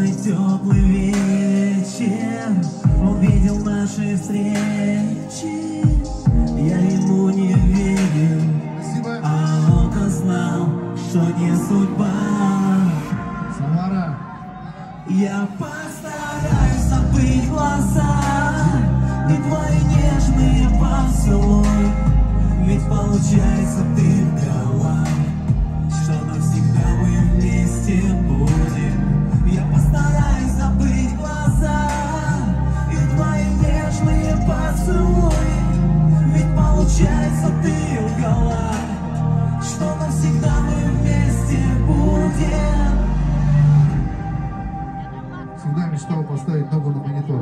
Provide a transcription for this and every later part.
первый теплый вечер увидел наши встречи. Я ему не верил, а он-то знал, что не судьба. Самара. Я постараюсь забыть глаза и твои нежные поцелуи, ведь получается ты врала, что навсегда мы вместе будем. Я постараюсь забыть глаза и твои нежные поцелуи, ведь получается ты врала, что навсегда мы вместе будем. Всегда мечтал поставить ногу на монитор.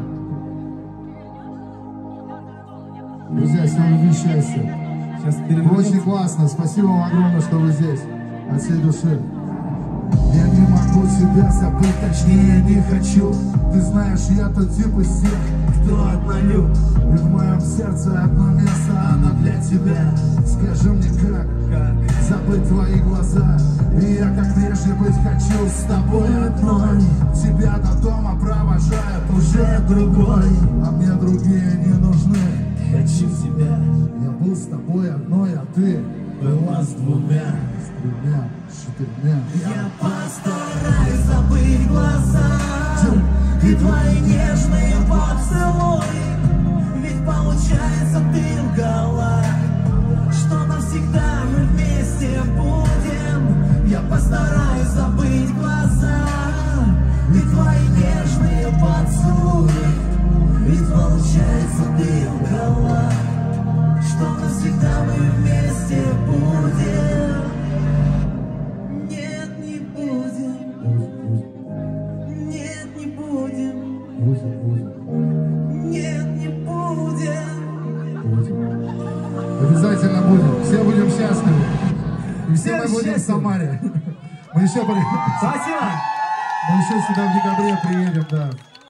Друзья, сегодня счастья. Очень классно. Спасибо вам огромное, что вы здесь. От всей души. Я не могу тебя забыть, точнее не хочу. Ты знаешь, я тот тип из тех, кто однолюб. И в моем сердце одно место, оно для тебя. Скажи мне, как забыть твои глаза? И я как прежде быть хочу с тобой одной. Тебя до дома провожает уже другой, а мне другие не нужны. Хочу тебя. Я был с тобой одной, а ты Была с двумя. с четырьмя. Я постараюсь забыть глаза и твои нежные поцелуи, ведь получается ты лгала, что навсегда мы вместе будем. Я постараюсь забыть глаза и твои нежные поцелуи, ведь получается ты лгала, что навсегда мы вместе будем. Нет, не будем. Нет, не будем. Нет, не будем. Обязательно будем. Все будем счастливы. И все мы будем в Самаре. Мы еще Спасибо. Мы еще сюда в декабре приедем, да.